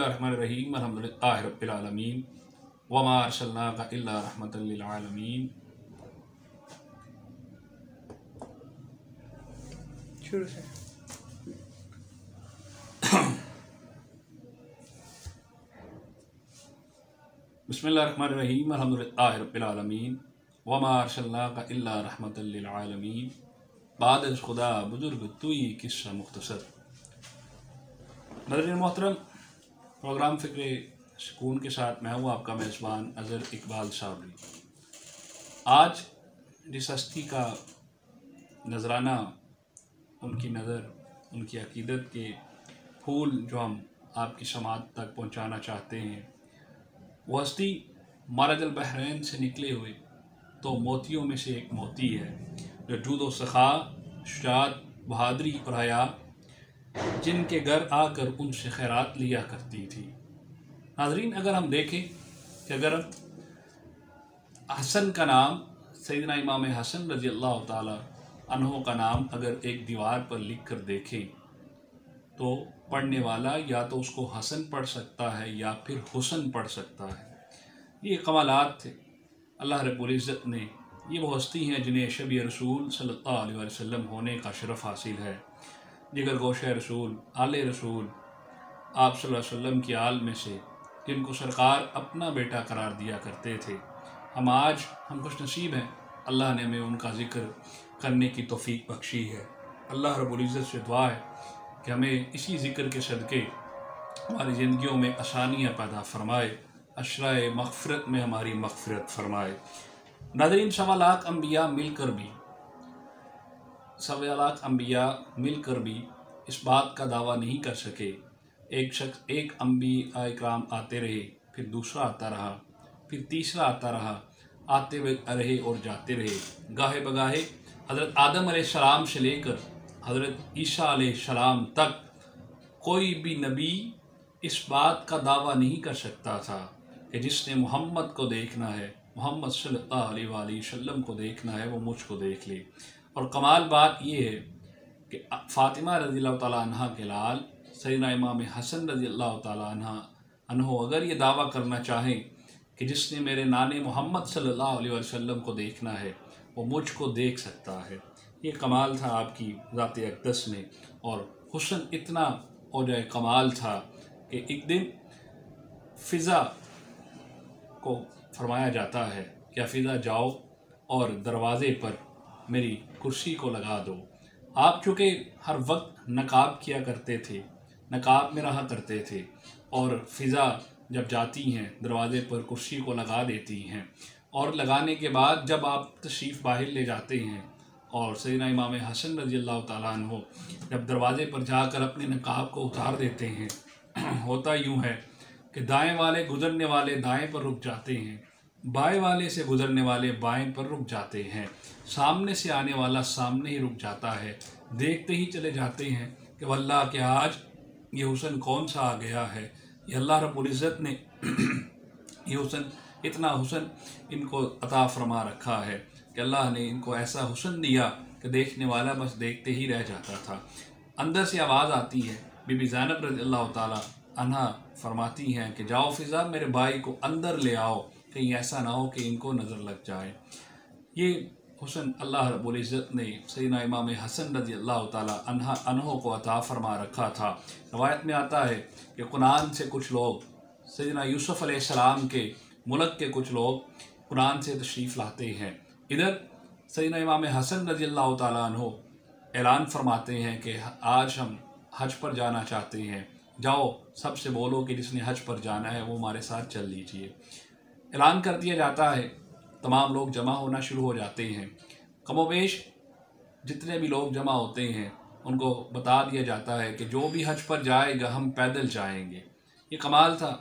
बिस्मिल्लाहिर्रहमानिर्रहीम अल्हम्दुलिल्लाहि रब्बिल आलमीन वमा अर्सलनाका इल्ला रहमतल लिल आलमीन। शुरू से बिस्मिल्लाहिर्रहमानिर्रहीम अल्हम्दुलिल्लाहि रब्बिल आलमीन वमा अर्सलनाका इल्ला रहमतल लिल आलमीन। बाद अज़ खुदा बुजुर्ग तुई किस्सा मुख्तसर। नाज़रीन मोहतरम, प्रोग्राम फ़िक्र सुकून के साथ मैं हूँ आपका मेज़बान अज़हर इकबाल साबरी। आज जिस हस्ती का नजराना, उनकी नज़र, उनकी अकीदत के फूल जो हम आपकी समात तक पहुँचाना चाहते हैं, वो हस्ती मारजल बहरैन से निकले हुए तो मोतियों में से एक मोती है, जो जूद व सखा, शुजाअत, बहादुरी और हया, जिनके घर आकर उनसे खैरात लिया करती थी। नाज़रीन, अगर हम देखें कि अगर हसन का नाम, सैयदना इमाम हसन रज़ी अल्लाह ताला अन्हो का नाम अगर एक दीवार पर लिख कर देखें तो पढ़ने वाला या तो उसको हसन पढ़ सकता है या फिर हुसन पढ़ सकता है। ये कमालात थे। अल्लाह रब्बुल इज़्ज़त ने, ये वो हस्ती हैं जिन्हें शबी रसूल सल्लल्लाहु अलैहि वसल्लम होने का शरफ़ हासिल है। जिगर गोशा रसूल, आले रसूल, आप सल्लल्लाहु अलैहि वसल्लम की आल में से, जिनको सरकार अपना बेटा करार दिया करते थे। हम खुश नसीब हैं, अल्लाह ने हमें उनका ज़िक्र करने की तौफ़ीक बख्शी है। अल्लाह रब्बुल इज़्ज़त से दुआ है कि हमें इसी ज़िक्र के सदक़े हमारी ज़िंदगियों में आसानियाँ पैदा फरमाए, अशराए मग़फ़िरत में हमारी मग़फ़िरत फरमाए। नाज़रीन, सवा लाख अम्बिया मिलकर भी इस बात का दावा नहीं कर सके। एक अम्बिया इकराम आते रहे, फिर दूसरा आता रहा, फिर तीसरा आता रहा, आते रहे और जाते रहे। गाहे बगाहे हज़रत आदम अलैहिस्सलाम से लेकर हज़रत ईसा अलैहिस्सलाम तक कोई भी नबी इस बात का दावा नहीं कर सकता था कि जिसने मोहम्मद को देखना है, मोहम्मद सल्लल्लाहु अलैहि वसल्लम को देखना है, वो मुझको देख ले। और कमाल बात ये है कि फ़ातिमा रज़ियल्लाहु ताला अन्हा के लाल सैयदना इमाम हसन रज़ियल्लाहु ताला अन्हो अगर ये दावा करना चाहें कि जिसने मेरे नाने मोहम्मद सल्लल्लाहु अलैहि वसल्लम को देखना है, वो मुझको देख सकता है। ये कमाल था आपकी ज़ात अक़दस में, और हुस्न इतना औजाए कमाल था कि एक दिन फ़िज़ा को फरमाया जाता है कि फ़िज़ा जाओ और दरवाज़े पर मेरी कुर्सी को लगा दो। आप चूँकि हर वक्त नकाब किया करते थे, नकाब में रहा करते थे, और फ़िज़ा जब जाती हैं दरवाज़े पर कुर्सी को लगा देती हैं, और लगाने के बाद जब आप तशरीफ़ बाहर ले जाते हैं और सैयदना इमाम हसन रज़ियल्लाहु ताला अन्हु जब दरवाज़े पर जाकर अपने नकाब को उतार देते हैं, होता यूँ है कि दाएं वाले गुज़रने वाले दाएं पर रुक जाते हैं, बाएं वाले से गुज़रने वाले बाएं पर रुक जाते हैं, सामने से आने वाला सामने ही रुक जाता है। देखते ही चले जाते हैं कि वल्लाह के आज ये हुस्न कौन सा आ गया है। ये अल्लाह रब्बुल इज़्ज़त ने ये हुस्न, इतना हुस्न इनको अता फरमा रखा है कि अल्लाह ने इनको ऐसा हुस्न दिया कि देखने वाला बस देखते ही रह जाता था। अंदर से आवाज़ आती है, बीबी ज़ैनब रज़ियल्लाहु ताला अन्हा फरमाती हैं कि जाओ फ़िज़ा, मेरे भाई को अंदर ले आओ, कहीं ऐसा ना हो कि इनको नज़र लग जाए। ये हुस्न अल्लाह रब्बुल इज़्ज़त ने सैयदना इमाम हसन रज़ियल्लाहु ताला अन्हो को अता फरमा रखा था। रवायत में आता है कि कुरान से कुछ लोग, सैयदना यूसुफ़ अलैहिस्सलाम के मुल्क के कुछ लोग कुरान से तशरीफ़ लाते हैं। इधर सैयदना इमाम हसन रज़ियल्लाहु ताला अन्हो ऐलान फरमाते हैं कि आज हम हज पर जाना चाहते हैं, जाओ सबसे बोलो कि जिसने हज पर जाना है वो हमारे साथ चल लीजिए। ऐलान कर दिया जाता है, तमाम लोग जमा होना शुरू हो जाते हैं। कमोबेश जितने भी लोग जमा होते हैं उनको बता दिया जाता है कि जो भी हज पर जाएगा हम पैदल जाएंगे। ये कमाल था।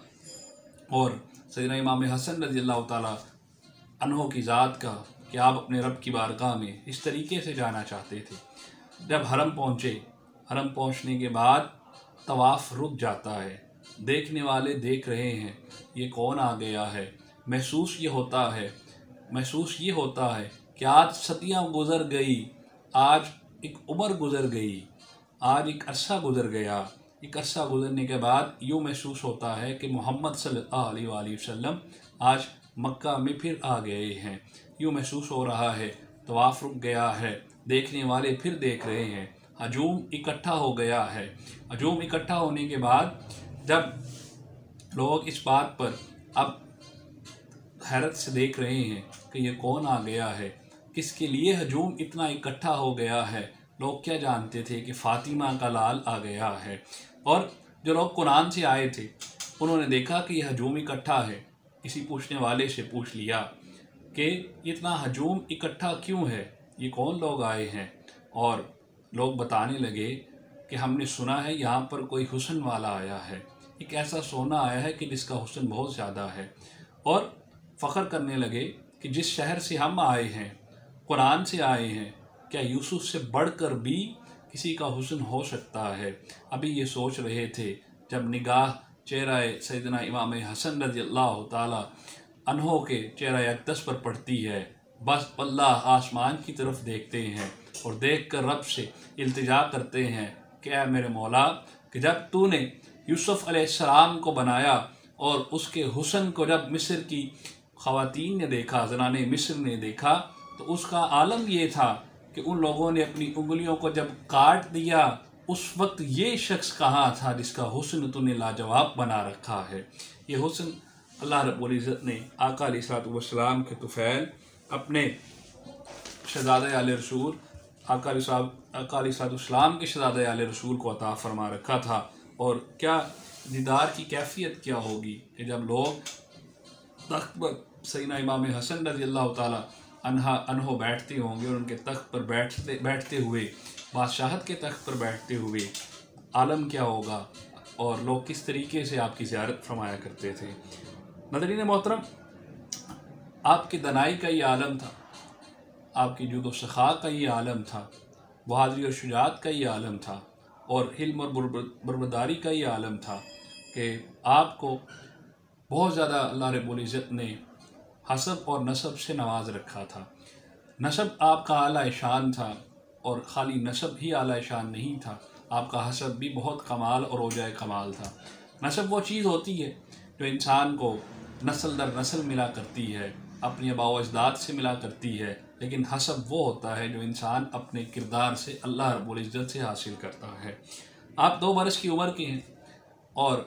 और सैयदना इमाम हसन रज़ियल्लाहु ताला अन्हो की ज़ात का कि आप अपने रब की बारगाह में इस तरीके से जाना चाहते थे। जब हरम पहुँचे, हरम पहुँचने के बाद तवाफ़ रुक जाता है, देखने वाले देख रहे हैं ये कौन आ गया है। महसूस ये होता है कि आज सदियाँ गुज़र गई, आज एक उम्र गुज़र गई, आज एक अरसा गुज़र गया। एक अरसा गुजरने के बाद यूँ महसूस होता है कि मोहम्मद सल्लल्लाहु अलैहि वसल्लम आज मक्का में फिर आ गए हैं। यूँ महसूस हो रहा है तवाफ रुक गया है, देखने वाले फिर देख रहे हैं, हजूम इकट्ठा हो गया है। हजूम इकट्ठा होने के बाद जब लोग इस बात पर अब हैरत से देख रहे हैं कि ये कौन आ गया है, किसके लिए हजूम इतना इकट्ठा हो गया है, लोग क्या जानते थे कि फ़ातिमा का लाल आ गया है। और जो लोग कुरान से आए थे उन्होंने देखा कि यह हजूम इकट्ठा है। किसी पूछने वाले से पूछ लिया कि इतना हजूम इकट्ठा क्यों है, ये कौन लोग आए हैं। और लोग बताने लगे कि हमने सुना है यहाँ पर कोई हुस्न वाला आया है, एक ऐसा सोना आया है कि जिसका हुस्न बहुत ज़्यादा है। और फ़ख्र करने लगे कि जिस शहर से हम आए हैं, कुरान से आए हैं, क्या यूसुफ से बढ़कर भी किसी का हुस्न हो सकता है। अभी ये सोच रहे थे जब निगाह चेहरा सैयदना इमाम हसन रज़ियल्लाहु ताला अन्हो के चेहरा अक़दस पर पड़ती है, बस अल्लाह आसमान की तरफ देखते हैं और देख कर रब से इल्तिजा करते हैं कि ऐ मेरे मौला, कि जब तूने यूसुफ अलैहिस्सलाम को बनाया और उसके हुस्न को जब मिस्र की ख़वातीन ने देखा, ज़नाने मिस्र ने देखा, तो उसका आलम ये था कि उन लोगों ने अपनी उंगलियों को जब काट दिया, उस वक्त ये शख्स कहाँ था जिसका हुस्न तूने लाजवाब बना रखा है। ये हुस्न अल्लाह रब्बुल इज़्ज़त ने आका अलैहिस्सलाम के तुफ़ैल अपने शहज़ादे आले रसूल आका अलैहिस्सलाम के शहज़ादे आले रसूल को अता फरमा रखा था। और क्या दीदार की कैफियत क्या होगी कि जब लोग तख्त पर सैयदना इमाम हसन रज़ियल्लाहु ताला अन्हो बैठते होंगे और उनके तख्त पर बैठते हुए, बादशाहत के तख्त पर बैठते हुए आलम क्या होगा और लोग किस तरीके से आपकी ज़ियारत फरमाया करते थे। नाज़रीन मोहतरम, आपकी दनाई का ये आलम था, आपकी जुद व सखा का ये आलम था, बहादुरी और शुजाअत का ये आलम था और हिल्म और बरबदारी का ये आलम था कि आपको बहुत ज़्यादा अल्लाह रब्बुल इज़्ज़त ने हसब और नसब से नवाज रखा था। नसब आपका आला शान था और ख़ाली नसब ही आला शान नहीं था, आपका हसब भी बहुत कमाल और ओजाए कमाल था। नसब वो चीज़ होती है जो इंसान को नस्ल दर नस्ल मिला करती है, अपनी आबा अजदाद से मिला करती है, लेकिन हसब वो होता है जो इंसान अपने किरदार से अल्लाह रब्बुल इज़्ज़त से हासिल करता है। आप 2 बरस की उम्र के हैं और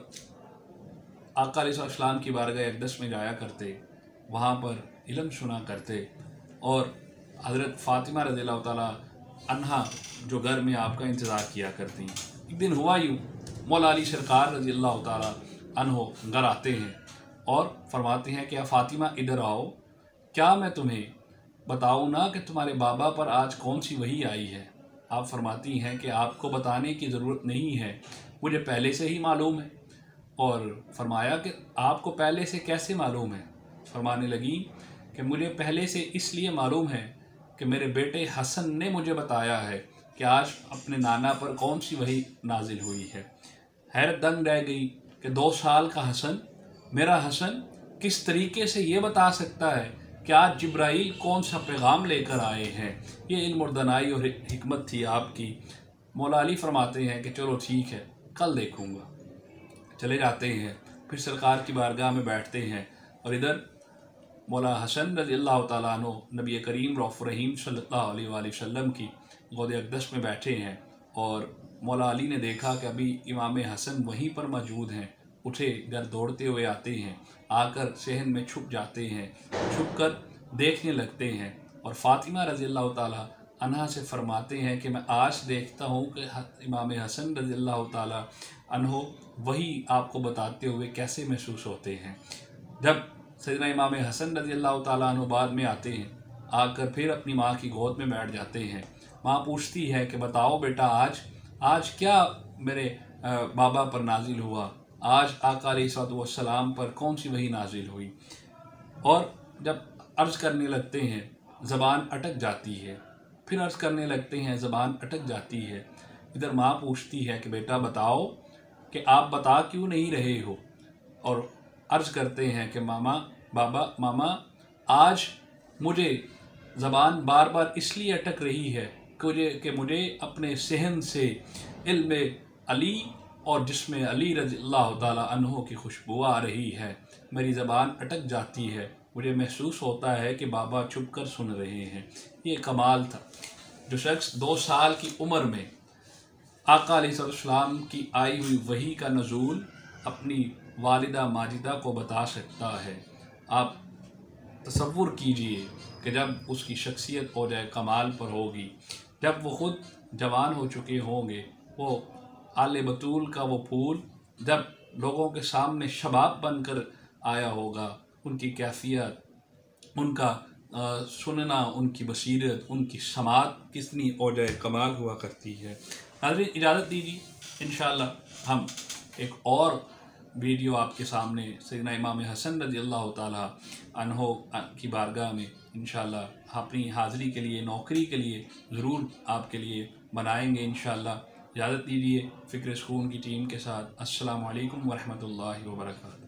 आका अलैहिस्सलाम की बारगाह अक़दस में जाया करते, वहाँ पर इल्म सुना करते और हज़रत फ़ातिमा रज़ियल्लाहु ताला अन्हा जो घर में आपका इंतज़ार किया करती हैं। एक दिन हुआ यूँ, मौला अली सरकार रज़ियल्लाहु ताला अन्हो घर आते हैं और फरमाते हैं कि या फ़ातिमा इधर आओ, क्या मैं तुम्हें बताऊँ ना कि तुम्हारे बाबा पर आज कौन सी वही आई है। आप फरमाती हैं कि आपको बताने की ज़रूरत नहीं है, मुझे पहले से ही मालूम है। और फरमाया कि आपको पहले से कैसे मालूम है। फरमाने लगी कि मुझे पहले से इसलिए मालूम है कि मेरे बेटे हसन ने मुझे बताया है कि आज अपने नाना पर कौन सी वही नाजिल हुई है। हैरत दंग रह गई कि 2 साल का हसन, मेरा हसन किस तरीके से ये बता सकता है कि आज जिब्राइल कौन सा पैगाम लेकर आए हैं। ये इल्म और दनाई और हिकमत थी आपकी। मौला अली फरमाते हैं कि चलो ठीक है, कल देखूँगा। चले जाते हैं, फिर सरकार की बारगाह में बैठते हैं और इधर मौला हसन रज़ियल्लाहु ताला अन्हु नबी करीम रऊफ़ रहीम सल्लल्लाहु अलैहि वसल्लम की गोद अक़दस में बैठे हैं। और मौला अली ने देखा कि अभी इमाम हसन वहीं पर मौजूद हैं। उठे, घर दौड़ते हुए आते हैं, आकर सहन में छुप जाते हैं, छुप कर देखने लगते हैं और फ़ातिमा रज़ियल्लाहु ताला अन्हा से फरमाते हैं कि मैं आज देखता हूँ कि इमाम हसन रज़ियल्लाहु ताला अन्हो वही आपको बताते हुए कैसे महसूस होते हैं। जब सैयदना इमाम हसन रज़ियल्लाहु ताला अन्हु बाद में आते हैं, आकर फिर अपनी माँ की गोद में बैठ जाते हैं। माँ पूछती है कि बताओ बेटा, आज क्या मेरे बाबा पर नाजिल हुआ, आज आका अलैहिस्सलाम पर कौन सी वही नाजिल हुई। और जब अर्ज़ करने लगते हैं ज़बान अटक जाती है, फिर अर्ज़ करने लगते हैं ज़बान अटक जाती है। इधर माँ पूछती है कि बेटा बताओ कि आप बता क्यों नहीं रहे हो। और अर्ज़ करते हैं कि मामा आज मुझे ज़बान बार बार इसलिए अटक रही है कि मुझे अपने सहन से इल्म अली और जिसमें अली रज़ियल्लाहु ताला अन्हो की खुशबू आ रही है। मेरी ज़बान अटक जाती है, मुझे महसूस होता है कि बाबा छुप कर सुन रहे हैं। ये कमाल था। जो शख्स 2 साल की उम्र में आका अलैहिस्सलाम की आई हुई वही का नज़ूल अपनी वालिदा माजिदा को बता सकता है, आप तसव्वुर कीजिए कि जब उसकी शख्सियत हो जाए कमाल पर होगी, जब वो ख़ुद जवान हो चुके होंगे, वो आले बतूल का वो फूल जब लोगों के सामने शबाब बनकर आया होगा, उनकी कैफियत, उनका सुनना, उनकी बसीरत, उनकी समात कितनी औजाए कमाल हुआ करती है। नाज़रीन इजाज़त दीजिए, इंशाअल्लाह हम एक और वीडियो आपके सामने सैयदना इमाम हसन रज़ियल्लाहु ताला अन्हो की बारगाह में इंशाअल्लाह अपनी हाज़िरी के लिए, नौकरी के लिए ज़रूर आपके लिए बनाएंगे इंशाअल्लाह। इजाज़त दीजिए फ़िक्र सुकून की टीम के साथ। अस्सलामु अलैकुम व रहमतुल्लाहि व बरकातुहू।